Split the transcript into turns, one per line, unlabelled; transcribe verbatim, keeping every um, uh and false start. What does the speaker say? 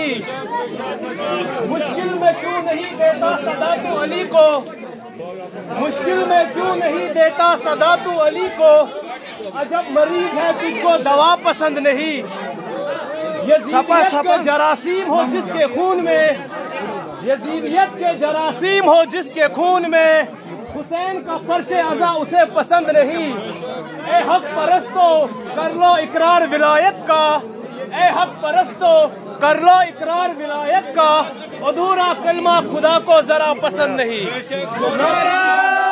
नहीं। मुश्किल में क्यों नहीं देता सदा तू अली को, मुश्किल में क्यों नहीं देता सदा तू अली को। अजब मरीज है तुझको दवा पसंद नहीं। यजीदियत के जरासीम हो जिसके खून में, यजीदियत के जरासीम हो जिसके खून में, हुसैन का फर्श अज़ा उसे पसंद नहीं। ए हक परस्तो कर लो इकरार विलायत का, ए हक परस्तो कर लो इकरार विलायत का। अधूरा कलमा खुदा को जरा पसंद नहीं।